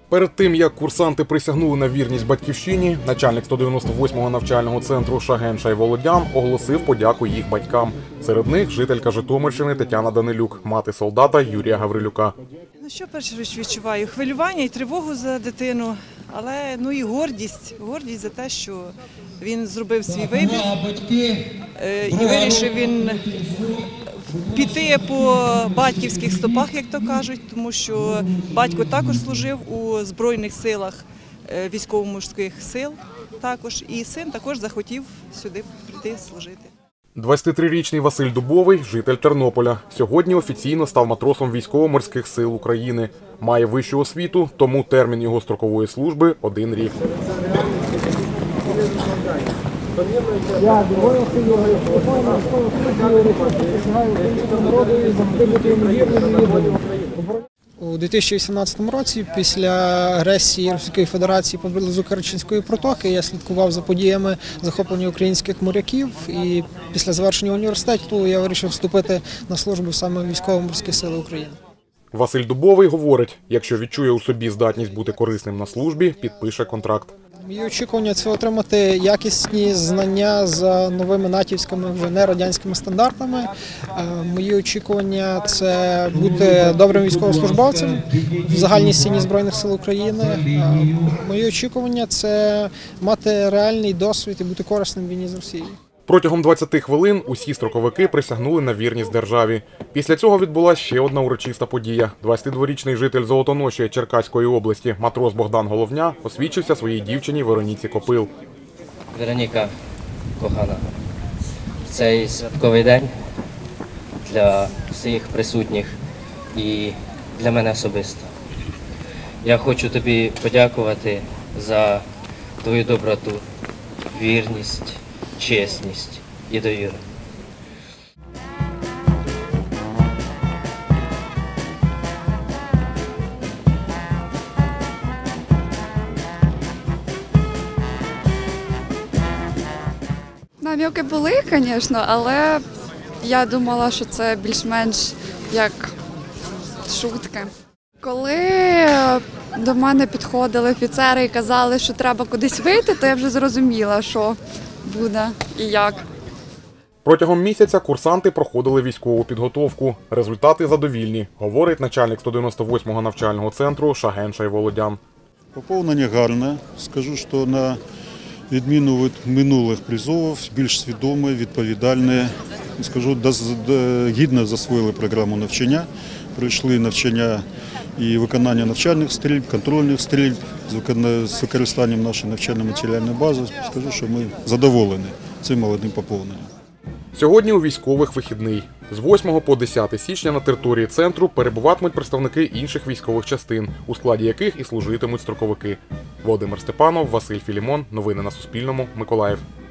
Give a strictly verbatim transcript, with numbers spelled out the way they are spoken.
Перед тим, як курсанти присягнули на вірність батьківщині, начальник сто дев'яносто восьмого навчального центру Шаген Шайволодян оголосив подяку їх батькам. Серед них жителька Житомирщини Тетяна Данилюк, мати солдата Юрія Гаврилюка. Ну, що перше відчуваю? Хвилювання і тривогу за дитину, але ну і гордість. Гордість за те, що він зробив свій вибір і вирішив він піти по батьківських стопах, як то кажуть, тому що батько також служив у Збройних силах військово-морських сил, також, і син також захотів сюди прийти служити. двадцятитрирічний Василь Дубовий – житель Тернополя. Сьогодні офіційно став матросом військово-морських сил України. Має вищу освіту, тому термін його строкової служби – один рік. У дві тисячі вісімнадцятому році, після агресії Російської Федерації поблизу Керченської протоки, я слідкував за подіями захоплення українських моряків, і після завершення університету я вирішив вступити на службу саме в Військово-морські сили України. Василь Дубовий говорить, якщо відчує у собі здатність бути корисним на службі, підпише контракт. Мої очікування – це отримати якісні знання за новими натівськими, вже не радянськими стандартами. Мої очікування – це бути добрим військовослужбовцем в загальній стіні Збройних сил України. Мої очікування – це мати реальний досвід і бути корисним в війні з Росією. Протягом двадцяти хвилин усі строковики присягнули на вірність державі. Після цього відбулася ще одна урочиста подія. двадцятидворічний житель Золотоноші Черкаської області, матрос Богдан Головня, освідчився своїй дівчині Вероніці Копил. Вероніка, кохана, в цей святковий день для всіх присутніх і для мене особисто. Я хочу тобі подякувати за твою доброту, вірність, чесність і довіру. Нам'яки були, звісно, але я думала, що це більш-менш як шутки. Коли до мене підходили офіцери і казали, що треба кудись вийти, то я вже зрозуміла, що буде і як. Протягом місяця курсанти проходили військову підготовку. Результати задовільні, говорить начальник сто дев'яносто восьмого навчального центру Шаген Шайволодян. Поповнення гарне. Скажу, що на відміну від минулих призовів, більш свідоме, відповідальне, скажу, гідно засвоїли програму навчання, пройшли навчання і виконання навчальних стрільб, контрольних стрільб з використанням нашої навчально-матеріальної бази. Скажу, що ми задоволені цим молодим поповненням. Сьогодні у військових вихідний. З восьмого по десяте січня на території центру перебуватимуть представники інших військових частин, у складі яких і служитимуть строковики. Володимир Степанов, Василь Філімон. Новини на Суспільному. Миколаїв.